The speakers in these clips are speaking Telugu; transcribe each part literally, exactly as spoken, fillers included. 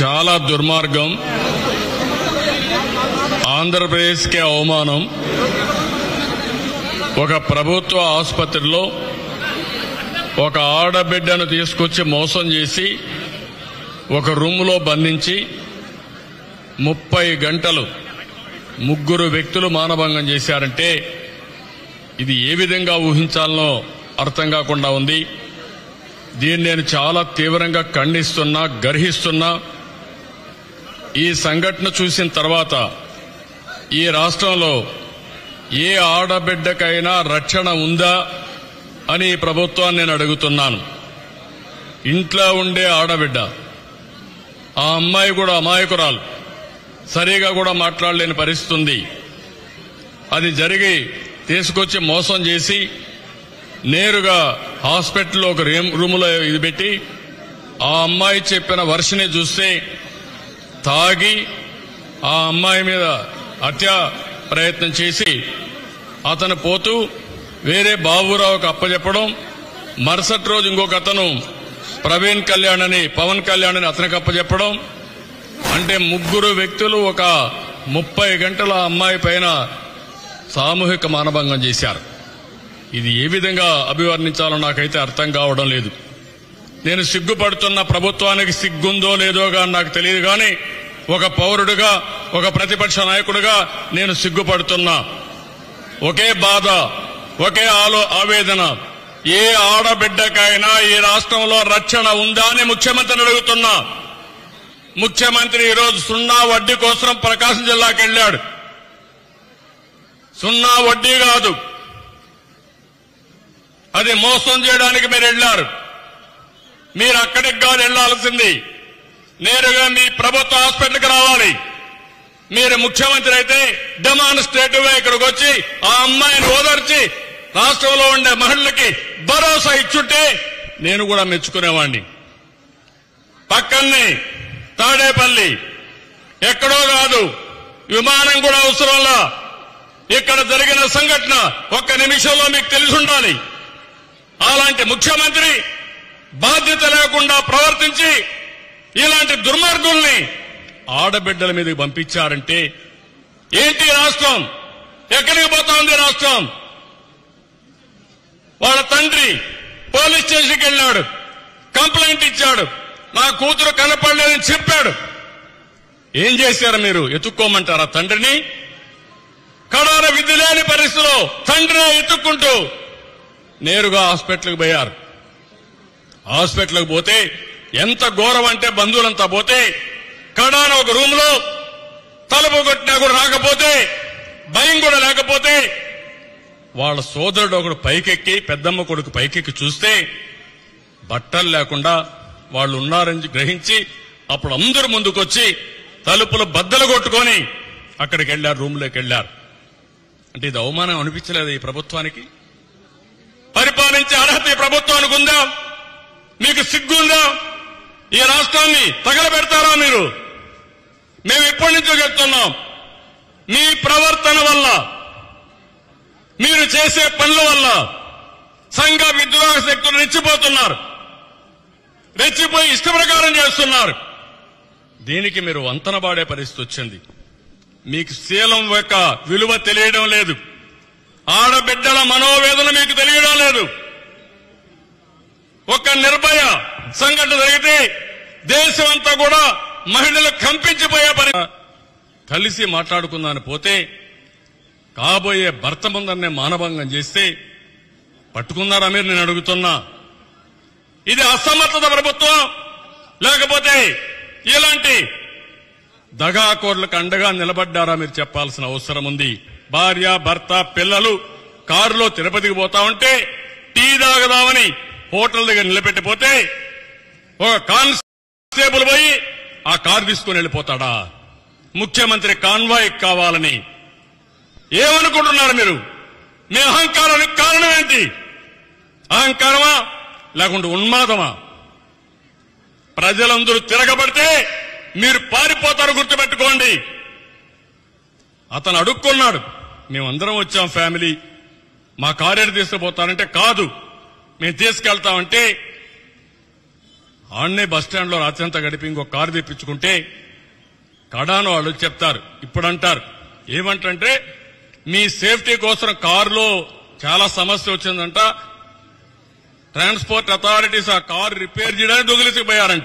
చాలా దుర్మార్గం, ఆంధ్రప్రదేశ్కి అవమానం. ఒక ప్రభుత్వ ఆసుపత్రిలో ఒక ఆడబిడ్డను తీసుకొచ్చి మోసం చేసి ఒక రూములో బంధించి ముప్పై గంటలు ముగ్గురు వ్యక్తులు మానభంగం చేశారంటే ఇది ఏ విధంగా ఊహించాలనో అర్థం కాకుండా ఉంది. దీన్ని నేను చాలా తీవ్రంగా ఖండిస్తున్నా, గర్హిస్తున్నా. ఈ సంఘటన చూసిన తర్వాత ఈ రాష్ట్రంలో ఏ ఆడబిడ్డకైనా రక్షణ ఉందా అని ఈ ప్రభుత్వాన్ని నేను అడుగుతున్నాను. ఇంట్లో ఉండే ఆడబిడ్డ, ఆ అమ్మాయి కూడా అమాయకురాలు, సరిగా కూడా మాట్లాడలేని పరిస్థితి ఉంది. అది జరిగి తీసుకొచ్చి మోసం చేసి నేరుగా హాస్పిటల్లో ఒక రూములో ఇది పెట్టి ఆ అమ్మాయి చెప్పిన వర్షని చూస్తే తాగి ఆ అమ్మాయి మీద హత్య ప్రయత్నం చేసి అతను పోతూ వేరే బాబురావుకు అప్పచెప్పడం, మరుసటి రోజు ఇంకొక అతను ప్రవీణ్ కళ్యాణ్ అని పవన్ కళ్యాణ్ అని అతనికి అప్పచెప్పడం. అంటే ముగ్గురు వ్యక్తులు ఒక ముప్పై గంటల అమ్మాయి పైన సామూహిక మానభంగం చేశారు. ఇది ఏ విధంగా అభివర్ణించాలో నాకైతే అర్థం కావడం లేదు. నేను సిగ్గుపడుతున్న ప్రభుత్వానికి సిగ్గుందో లేదో కానీ నాకు తెలియదు, కానీ ఒక పౌరుడిగా, ఒక ప్రతిపక్ష నాయకుడిగా నేను సిగ్గుపడుతున్నా. ఒకే బాధ, ఒకే ఆలో ఆవేదన. ఏ ఆడబిడ్డకైనా ఈ రాష్ట్రంలో రక్షణ ఉందా అని ముఖ్యమంత్రిని అడుగుతున్నా. ముఖ్యమంత్రి ఈరోజు సున్నా వడ్డీ కోసం ప్రకాశం జిల్లాకి వెళ్లాడు. సున్నా వడ్డీ కాదు, అది మోసం చేయడానికి మీరు వెళ్లారు. మీరు అక్కడికి కాదు వెళ్లాల్సింది, నేరుగా మీ ప్రభుత్వ హాస్పిటల్కి రావాలి. మీరు ముఖ్యమంత్రి అయితే డెమాన్స్ట్రేటివ్ గా ఇక్కడికి వచ్చి ఆ అమ్మాయిని ఓదార్చి రాష్ట్రంలో ఉండే మహిళలకి భరోసా ఇచ్చుంటే నేను కూడా మెచ్చుకునేవాడిని. పక్కనే తాడేపల్లి, ఎక్కడో కాదు, విమానం కూడా అవసరంలా ఇక్కడ జరిగిన సంఘటన ఒక్క నిమిషంలో మీకు తెలిసి ఉండాలి. అలాంటి ముఖ్యమంత్రి బాధ్యత లేకుండా ప్రవర్తించి ఇలాంటి దుర్మార్గుల్ని ఆడబిడ్డల మీదకి పంపించారంటే ఏంటి రాష్ట్రం? ఎక్కడికి పోతా ఉంది రాష్ట్రం? వాళ్ళ తండ్రి పోలీస్ స్టేషన్కి వెళ్ళాడు, కంప్లైంట్ ఇచ్చాడు, నా కూతురు కనపడలేదని చెప్పాడు. ఏం చేశారు మీరు? ఎత్తుక్కోమంటారా తండ్రిని? కడాన విధి లేని పరిస్థితిలో తండ్రిని ఎత్తుక్కుంటూ నేరుగా హాస్పిటల్కి పోయారు. హాస్పిటల్కి పోతే ఎంత ఘోరం అంటే బంధువులంతా పోతే కడాన ఒక రూమ్ లో తలుపు కొట్టినా కూడా రాకపోతే, భయం కూడా లేకపోతే వాళ్ళ సోదరుడు ఒకడు పైకెక్కి, పెద్దమ్మ కొడుకు పైకెక్కి చూస్తే బట్టలు లేకుండా వాళ్ళు ఉన్నారని గ్రహించి అప్పుడు అందరూ ముందుకొచ్చి తలుపులు బద్దలు కొట్టుకొని అక్కడికి వెళ్లారు, రూమ్లోకి వెళ్లారు. అంటే ఇది అవమానం అనిపించలేదు ఈ ప్రభుత్వానికి? పరిపాలించే అర్హత ఈ ప్రభుత్వానికి ఉందా? మీకు సిగ్గుందా? ఈ రాష్ట్రాన్ని తగలబెడతారా మీరు? మేము ఎప్పటి నుంచో చెప్తున్నాం, మీ ప్రవర్తన వల్ల, మీరు చేసే పనుల వల్ల సంఘ విద్రోహ శక్తులు రెచ్చిపోతున్నారు, రెచ్చిపోయి ఇష్ట ప్రకారం చేస్తున్నారు. దీనికి మీరు వంతనబాడే పరిస్థితి వచ్చింది. మీకు శీలం యొక్క విలువ తెలియడం లేదు, ఆడబిడ్డల మనోవేదన మీకు తెలియడం లేదు. ఒక నిర్భయ సంఘటన జరిగితే దేశం అంతా కూడా మహిళలు కంపించిపోయే పరి కలిసి మాట్లాడుకుందాని పోతే కాబోయే భర్త ముందరనే మానభంగం చేస్తే పట్టుకున్నారా మీరు? నేను అడుగుతున్నా. ఇది అసమర్థత ప్రభుత్వం, లేకపోతే ఇలాంటి దగాకోర్లకు అండగా నిలబడ్డారా మీరు చెప్పాల్సిన అవసరం ఉంది. భార్య, భర్త, పిల్లలు కారులో తిరుపతికి పోతా ఉంటే టీ తాగదామని హోటల్ దగ్గర నిలబెట్టిపోతే ఒక కానిస్టేబుల్ పోయి ఆ కారు తీసుకుని వెళ్ళిపోతాడా? ముఖ్యమంత్రి కాన్వాయ్ కావాలని ఏమనుకుంటున్నారు మీరు? మీ అహంకారానికి కారణం ఏంటి? అహంకారమా లేకుంటే ఉన్మాదమా? ప్రజలందరూ తిరగబడితే మీరు పారిపోతారు, గుర్తుపెట్టుకోండి. అతను అడుక్కున్నాడు, మేమందరం వచ్చాం ఫ్యామిలీ, మా కారేడు తీసుకుపోతానంటే కాదు మేము తీసుకెళ్తామంటే ఆడనే బస్ స్టాండ్ లో రాత్రంతా గడిపి ఇంకో కారు తెప్పించుకుంటే కడాను వాళ్ళు చెప్తారు, ఇప్పుడు అంటారు ఏమంటే మీ సేఫ్టీ కోసం కారులో చాలా సమస్య వచ్చిందంట, ట్రాన్స్పోర్ట్ అథారిటీస్ ఆ కారు రిపేర్ చేయడానికి దొంగిలిసిపోయారంట,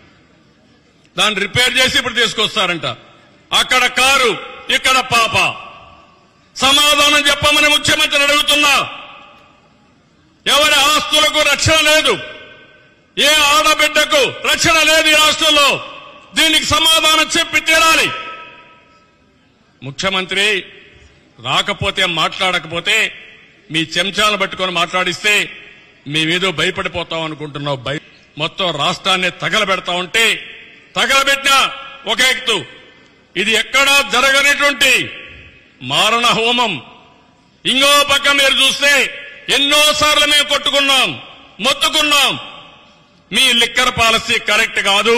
దాన్ని రిపేర్ చేసి ఇప్పుడు తీసుకొస్తారంట. అక్కడ కారు ఇక్కడ పాప. సమాధానం చెప్పమని ముఖ్యమంత్రిని అడుగుతున్నా. ఎవరి ఆస్తులకు రక్షణ లేదు, ఏ ఆడబిడ్డకు రక్షణ లేదు ఈ రాష్ట్రంలో. దీనికి సమాధానం చెప్పి తీరాలి. ముఖ్యమంత్రి రాకపోతే మాట్లాడకపోతే మీ చెంచాలను పట్టుకొని మాట్లాడిస్తే మేమేదో భయపడిపోతాం అనుకుంటున్నావు. భయ మొత్తం రాష్ట్రాన్ని తగలబెడతా ఉంటే తగలబెట్టినా ఒక ఎత్తు. ఇది ఎక్కడా జరగనటువంటి మారణ హోమం. ఇంకో పక్క మీరు చూస్తే ఎన్నోసార్లు మేము కొట్టుకున్నాం, మొత్తుకున్నాం. మీ లిక్కర్ పాలసీ కరెక్ట్ కాదు.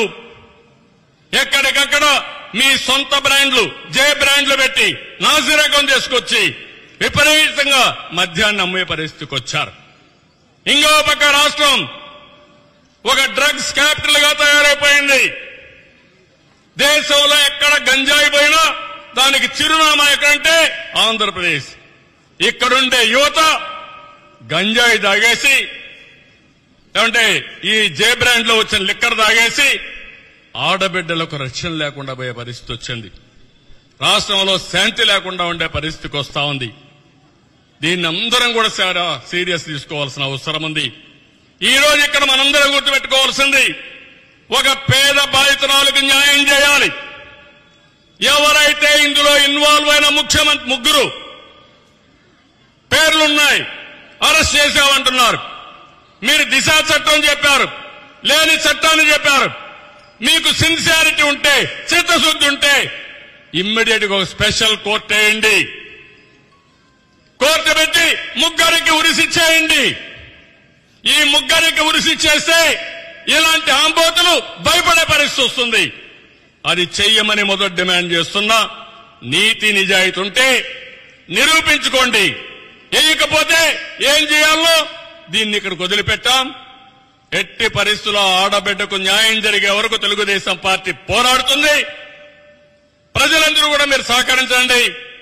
ఎక్కడికక్కడ మీ సొంత బ్రాండ్లు, జే బ్రాండ్లు పెట్టి నాసిరకం చేసుకొచ్చి విపరీతంగా మద్యాన్ని అమ్మే పరిస్థితికి వచ్చారు. ఇంకో పక్క రాష్ట్రం ఒక డ్రగ్స్ క్యాపిటల్ గా తయారైపోయింది. దేశంలో ఎక్కడ గంజాయి పోయినా దానికి చిరునామా ఎక్కడంటే ఆంధ్రప్రదేశ్. ఇక్కడుండే యువత గంజాయి తాగేసి, ఏమంటే ఈ జే బ్రాండ్ లో వచ్చిన లిక్కర్ తాగేసి ఆడబిడ్డలకు రక్షణ లేకుండా పోయే పరిస్థితి వచ్చింది. రాష్ట్రంలో శాంతి లేకుండా ఉండే పరిస్థితికి వస్తా ఉంది. దీన్ని అందరం కూడా సీరియస్ తీసుకోవాల్సిన అవసరం ఉంది. ఈ రోజు ఇక్కడ మనందరం గుర్తుపెట్టుకోవాల్సింది, ఒక పేద బాధితురాలకు న్యాయం చేయాలి. ఎవరైతే ఇందులో ఇన్వాల్వ్ అయిన ముఖ్యమంత్రి ముగ్గురు పేర్లున్నాయి, అరెస్ట్ చేశామంటున్నారు. మీరు దిశ చట్టం చెప్పారు, లేని చట్టాన్ని చెప్పారు. మీకు సిన్సియారిటీ ఉంటే, చిత్తశుద్ధి ఉంటే ఇమ్మీడియట్ గా ఒక స్పెషల్ కోర్టు వేయండి. కోర్టు పెట్టి ముగ్గురికి ఉరిసిచ్చేయండి. ఈ ముగ్గురికి ఉరిసిచ్చేస్తే ఇలాంటి ఆంబోతులు భయపడే పరిస్థితి వస్తుంది. అది చెయ్యమని మొదటి డిమాండ్ చేస్తున్నా. నీతి నిజాయితీ ఉంటే నిరూపించుకోండి. వేయకపోతే ఏం చేయాలో దీన్ని ఇక్కడికి వదిలిపెట్టాం. ఎట్టి పరిస్థితుల్లో ఆడబిడ్డకు న్యాయం జరిగే వరకు తెలుగుదేశం పార్టీ పోరాడుతుంది. ప్రజలందరూ కూడా మీరు సహకరించండి.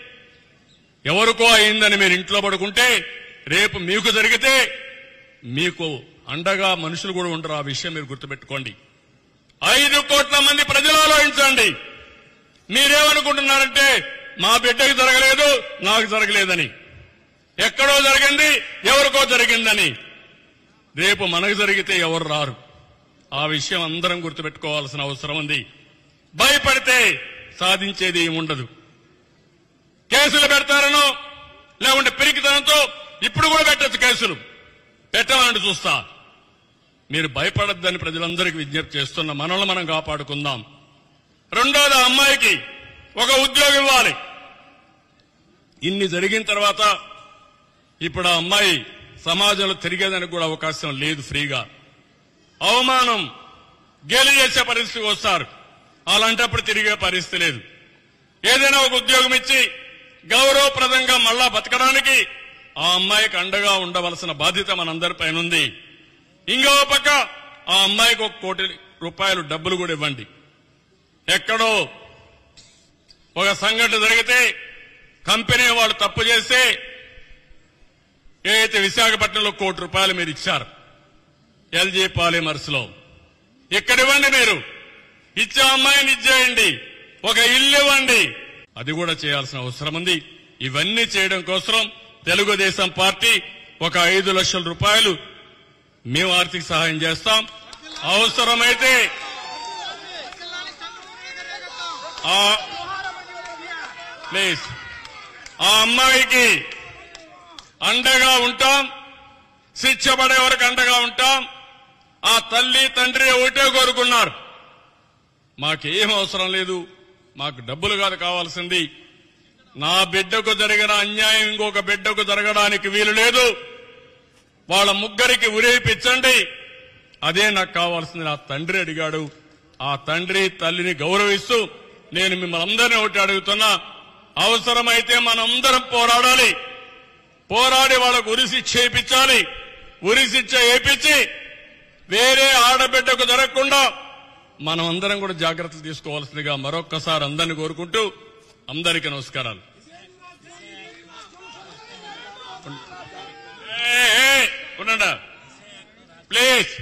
ఎవరికో అయిందని మీరు ఇంట్లో పడుకుంటే రేపు మీకు జరిగితే మీకు అండగా మనుషులు కూడా ఉండరు. ఆ విషయం మీరు గుర్తుపెట్టుకోండి. ఐదు కోట్ల మంది ప్రజలు ఆలోచించండి. మీరేమనుకుంటున్నారంటే మా బిడ్డకు జరగలేదు, నాకు జరగలేదని. ఎక్కడో జరిగింది, ఎవరికో జరిగిందని. రేపు మనకు జరిగితే ఎవరు రారు. ఆ విషయం అందరం గుర్తుపెట్టుకోవాల్సిన అవసరం ఉంది. భయపడితే సాధించేది ఏముండదు. కేసులు పెడతారనో లేకుంటే పిరికితనంతో ఇప్పుడు కూడా పెట్టచ్చు కేసులు. పెట్టాలంటే చూస్తా. మీరు భయపడద్దని ప్రజలందరికీ విజ్ఞప్తి చేస్తున్న మనల్ని మనం కాపాడుకుందాం. రెండోది, ఆ అమ్మాయికి ఒక ఉద్యోగం ఇవ్వాలి. ఇన్ని జరిగిన తర్వాత ఇప్పుడు ఆ అమ్మాయి సమాజంలో తిరిగేదానికి కూడా అవకాశం లేదు. ఫ్రీగా అవమానం గేలి చేసే పరిస్థితికి వస్తారు. అలాంటప్పుడు తిరిగే పరిస్థితి లేదు. ఏదైనా ఒక ఉద్యోగం ఇచ్చి గౌరవప్రదంగా మళ్ళా బతకడానికి ఆ అమ్మాయికి అండగా ఉండవలసిన బాధ్యత మనందరిపైన ఉంది. ఇంకో పక్క ఆ అమ్మాయికి ఒక కోటి రూపాయలు డబ్బులు కూడా ఇవ్వండి. ఎక్కడో ఒక సంఘటన జరిగితే కంపెనీ వాళ్ళు తప్పు చేస్తే ఏదైతే విశాఖపట్నంలో కోటి రూపాయలు మీరు ఇచ్చారు ఎల్జీ పాలిమర్స్ లో, ఇక్కడ ఇవ్వండి. మీరు ఇచ్చే అమ్మాయిని ఇచ్చేయండి. ఒక ఇల్లు ఇవ్వండి. అది కూడా చేయాల్సిన అవసరం ఉంది. ఇవన్నీ చేయడం కోసం తెలుగుదేశం పార్టీ ఒక ఐదు లక్షల రూపాయలు మేము ఆర్థిక సహాయం చేస్తాం. అవసరమైతే ప్లీజ్ ఆ అమ్మాయికి అండగా ఉంటాం. శిక్ష పడే వరకు అండగా ఉంటాం. ఆ తల్లి తండ్రి ఒకటే కోరుకున్నారు, మాకేం అవసరం లేదు, మాకు డబ్బులు కాదు కావాల్సింది, నా బిడ్డకు జరిగిన అన్యాయం ఇంకొక బిడ్డకు జరగడానికి వీలు లేదు, వాళ్ళ ముగ్గురికి ఉరేపించండి, అదే నాకు కావాల్సింది నా తండ్రి అడిగాడు. ఆ తండ్రి తల్లిని గౌరవిస్తూ నేను మిమ్మల్ని అందరినీ ఒకటి అడుగుతున్నా, అవసరమైతే మనందరం పోరాడాలి. పోరాడి వాళ్ళకు ఉరిశిక్ష వేయించాలి. ఉరిశిక్ష వేయించి వేరే ఆడబిడ్డకు జరగకుండా మనం అందరం కూడా జాగ్రత్తలు తీసుకోవాల్సిందిగా మరొక్కసారి అందరిని కోరుకుంటూ అందరికీ నమస్కారాలు. ఉండండి ప్లీజ్.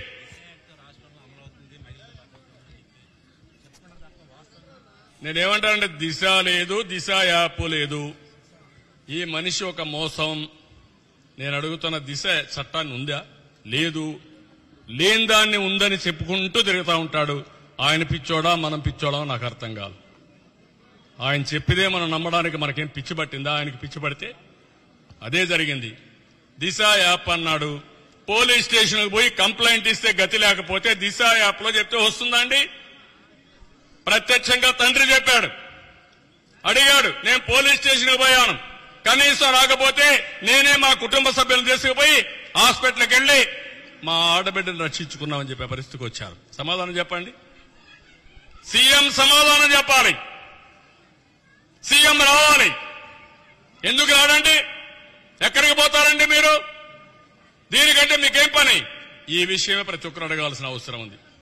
నేనేమంటానంటే దిశ లేదు, దిశ యాప్ లేదు. ఈ మనిషి ఒక మోసం. నేను అడుగుతున్న దిశ చట్టాన్ని ఉందా? లేదు. లేని దాన్ని ఉందని చెప్పుకుంటూ తిరుగుతూ ఉంటాడు. ఆయన పిచ్చోడా మనం పిచ్చోడా నాకు అర్థం కాదు. ఆయన చెప్పిదే మనం నమ్మడానికి మనకేం పిచ్చి పట్టిందా? ఆయనకి పిచ్చి పడితే అదే జరిగింది. దిశ యాప్ అన్నాడు. పోలీస్ స్టేషన్కి పోయి కంప్లైంట్ ఇస్తే గతి లేకపోతే దిశ యాప్ లో చెప్తే వస్తుందండి? ప్రత్యక్షంగా తండ్రి చెప్పాడు, అడిగాడు. నేను పోలీస్ స్టేషన్కి పోయాను, కనీసం రాకపోతే నేనే మా కుటుంబ సభ్యులను తీసుకుపోయి హాస్పిటల్కి వెళ్లి మా ఆడబిడ్డను రక్షించుకున్నామని చెప్పే పరిస్థితికి వచ్చారు. సమాధానం చెప్పండి. సీఎం సమాధానం చెప్పాలి. సీఎం రావాలి. ఎందుకు రాడండి? ఎక్కడికి పోతారండి మీరు? దీనికంటే మీకేం పని? ఈ విషయమే ప్రతి ఒక్కరు అడగాల్సిన అవసరం ఉంది.